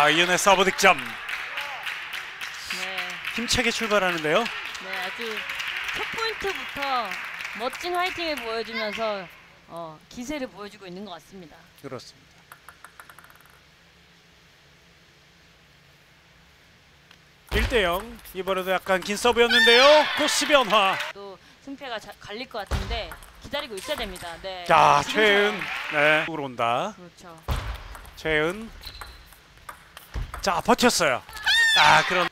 자, 이은혜 서브 득점. 네. 힘차게 출발하는데요. 네, 아주 첫 포인트부터 멋진 화이팅을 보여주면서 기세를 보여주고 있는 것 같습니다. 그렇습니다. (1대0) 이번에도 약간 긴 서브였는데요. 코스 변화. 또 승패가 갈릴 것 같은데 기다리고 있어야 됩니다. 네. 자, 지금처럼. 최은 네, 으로 온다. 그렇죠. 최은. 자, 버텼어요. 그런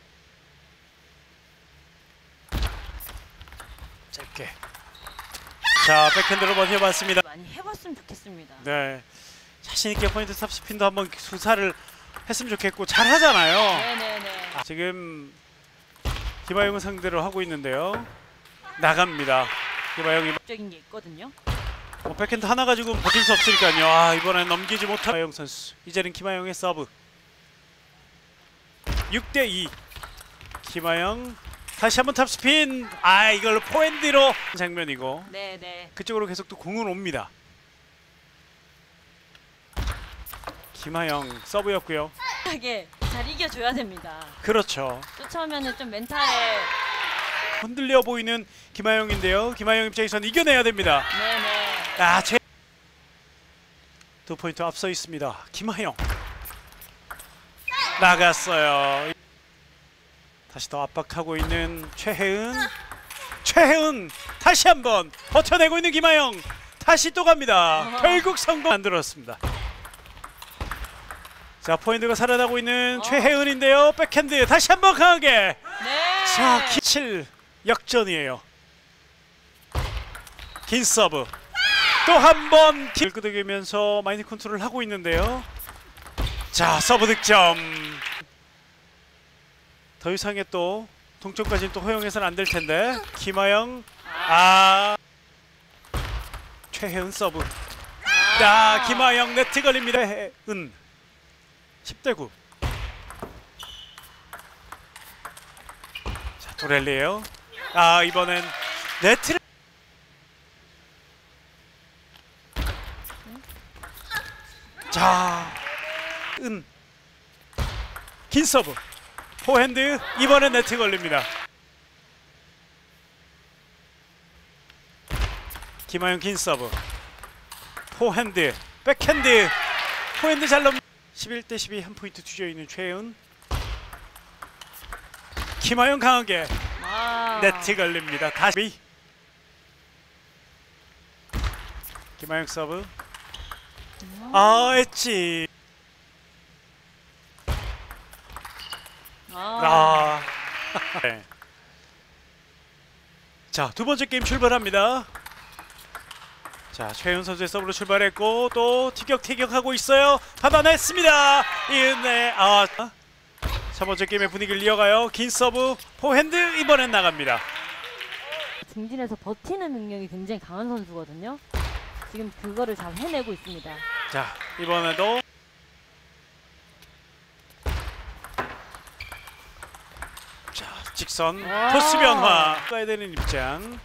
짧게. 자, 백핸드로 버텨봤습니다. 많이 해봤으면 좋겠습니다. 네, 자신 있게 포인트 탑스핀도 한번 수사를 했으면 좋겠고 잘 하잖아요. 네네네. 지금 김하영을 상대로 하고 있는데요. 나갑니다. 김하영이 적인 게 있거든요. 백핸드 하나 가지고 버틸 수 없으니까요. 이번엔 넘기지 못한 김하영 선수. 이제는 김하영의 서브. 6대2. 김하영 다시 한번 탑스핀. 이걸로 포핸드로 장면이고. 네네. 그쪽으로 계속 또 공은 옵니다. 김하영 서브였고요. 하게 잘 이겨줘야 됩니다. 그렇죠. 쫓아오면은 좀 멘탈에. 흔들려 보이는 김하영인데요. 김하영 입장에선 이겨내야 됩니다. 네네. 두 포인트 앞서 있습니다. 김하영 나갔어요. 다시 더 압박하고 있는 최혜은 다시 한번 버텨내고 있는 김하영. 다시 또 갑니다. 결국 성공 만들었습니다. 자, 포인트가 살아나고 있는 최혜은인데요. 백핸드 다시 한번 강하게. 네. 자, 7 역전이에요. 긴 서브 또 한 번 길 끄덕이면서 마인드 컨트롤을 하고 있는데요. 자, 서브 득점. 더 이상의 또 동점까지는 또 허용해서는 안 될 텐데. 김하영 최혜은 서브. 김하영 네트 걸립니다. 혜은 10대9. 자, 도렐리에요. 이번엔 네트를. 자, 긴 서브 포핸드. 이번엔 네트 걸립니다. 김하영 긴 서브 포핸드 백핸드 포핸드 잘 넘. 11대12 한 포인트 뒤져 있는 최은. 김하영 강하게 네트 걸립니다. 다시 김하영 서브. 엣지. 네. 자, 두 번째 게임 출발합니다. 자, 최은 선수의 서브로 출발했고 또 티격태격하고 있어요. 받아냈습니다. 이은혜. 첫 번째 게임의 분위기를 이어가요. 긴 서브 포핸드. 이번엔 나갑니다. 중진에서 버티는 능력이 굉장히 강한 선수거든요. 지금 그거를 잘 해내고 있습니다. 자, 이번에도 자, 직선 토스 변화 가야 되는 입장.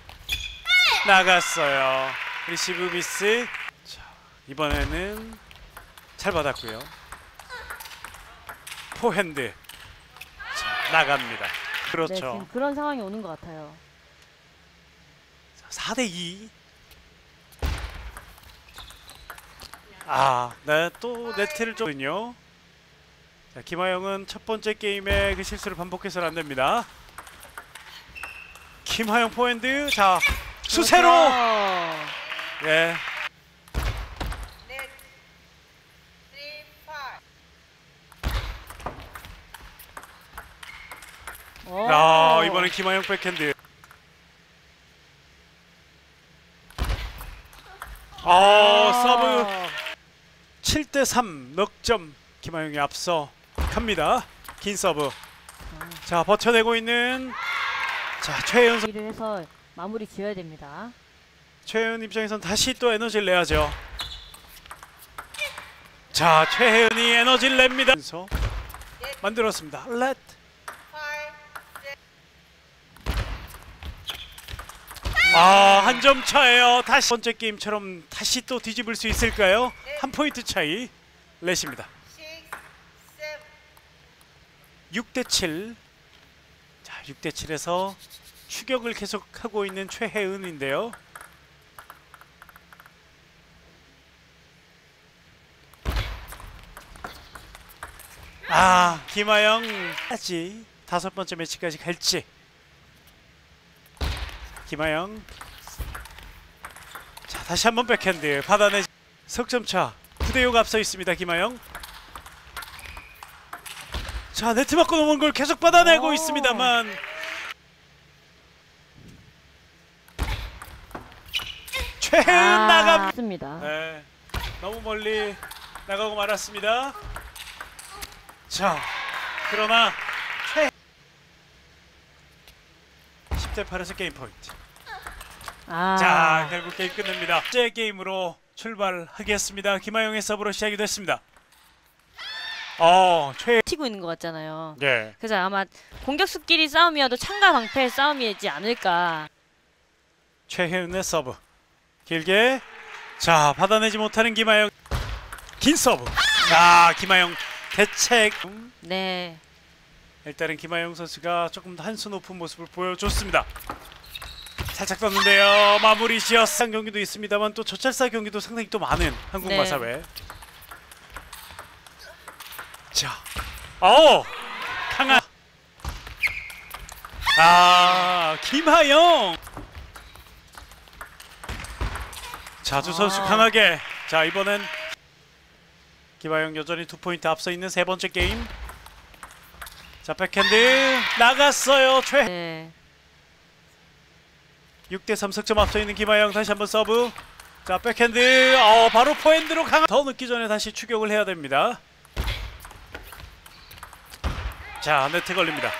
나갔어요. 리시브 미스. 자, 이번에는 잘 받았고요. 포핸드. 자, 나갑니다. 그렇죠. 네, 지금 그런 상황이 오는 것 같아요. 4대2. 네, 또 네트를 좀요. 자, 김하영은 첫 번째 게임에 그 실수를 반복해서는 안 됩니다. 김하영 포핸드. 자, 수세로. 예. 이번엔 김하영 백핸드. 서브 7대3 넉점. 김하영이 앞서 갑니다. 긴 서브. 자, 버텨내고 있는 최은 선수. 일을 해서 마무리 지어야 됩니다. 최혜은 입장에선 다시 또 에너지를 내야죠. 자, 최혜은이 에너지를 냅니다. 만들었습니다. 렛. 한 점 차예요. 다시 번째 게임처럼 다시 또 뒤집을 수 있을까요? 한 포인트 차이. 렛입니다. 6대7. 자, 6대7에서 추격을 계속하고 있는 최혜은인데요. 김하영까지 5번째 매치까지 갈지. 김하영. 자, 다시 한번 백핸드 받아내. 석점차 9대6 앞서 있습니다. 김하영. 자, 네트 맞고 넘어온 걸 계속 받아내고 있습니다만 최혜은 나갑니다. 네, 너무 멀리 나가고 말았습니다. 자, 그러나 10대8에서 게임 포인트. 자, 결국 게임 끝냅니다. 제 게임으로 출발하겠습니다. 김하영의 서브로 시작이 됐습니다. 튀고 있는 것 같잖아요. 네. 그래서 아마 공격수끼리 싸움이어도 창과 방패의 싸움이지 않을까. 최혜은의 서브 길게. 자, 받아내지 못하는 김하영. 긴 서브. 자, 김하영 대책. 네. 일단은 김하영 선수가 조금 더 한 수 높은 모습을 보여줬습니다. 살짝 떴는데요. 마무리 지었던 경기도 있습니다만 또 저찰사 경기도 상당히 또 많은 한국마사회. 자, 강한. 김하영. 자, 두 선수 강하게. 자, 이번엔 김하영 여전히 2포인트 앞서 있는 세 번째 게임. 자, 백핸드 나갔어요. 네. 6대3 석점 앞서 있는 김하영. 다시 한번 서브. 자, 백핸드. 바로 포핸드로 강한. 더 늦기 전에 다시 추격을 해야 됩니다. 자, 네트 걸립니다.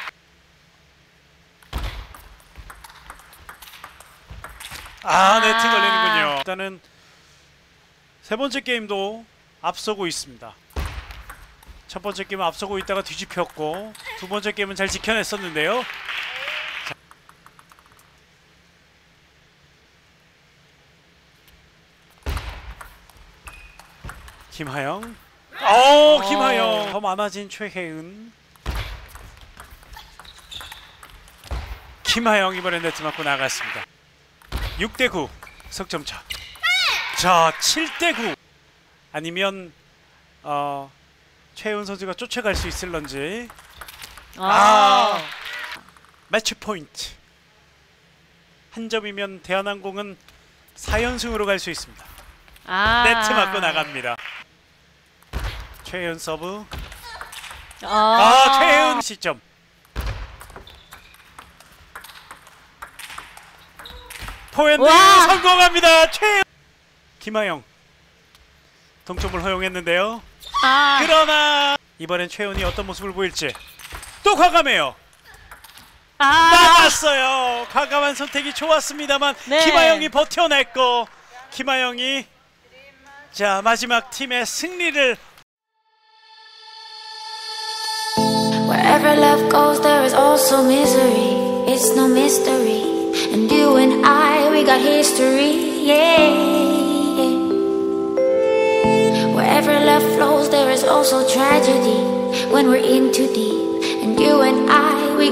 네트 걸리는군요. 일단은 세 번째 게임도 앞서고 있습니다. 첫 번째 게임은 앞서고 있다가 뒤집혔고 두 번째 게임은 잘 지켜냈었는데요. 자. 김하영. 김하영. 더 많아진 최혜은. 김하영 이번에 네트 맞고 나갔습니다. 6대9 석점차. 자, 7대9. 아니면 최혜은 선수가 쫓아갈 수 있을런지. 매치 포인트. 한 점이면 대한항공은 4연승으로 갈 수 있습니다. 네트 맞고 나갑니다. 최혜은 서브. 최혜은 시점. 포핸드 성공합니다. 최혜은. 김하영 동점을 허용했는데요. 그러나 이번엔 최혜은이 어떤 모습을 보일지. 또 과감해요. 나갔어요. 과감한 선택이 좋았습니다만 네. 김하영이 버텨냈고 김하영이 자, 마지막 팀의 승리를. Wherever love goes, there is also misery. It's no mystery. And you and I, we got history. Yeah. Wherever love flows, there is also tragedy. When we're in too deep. And you and I.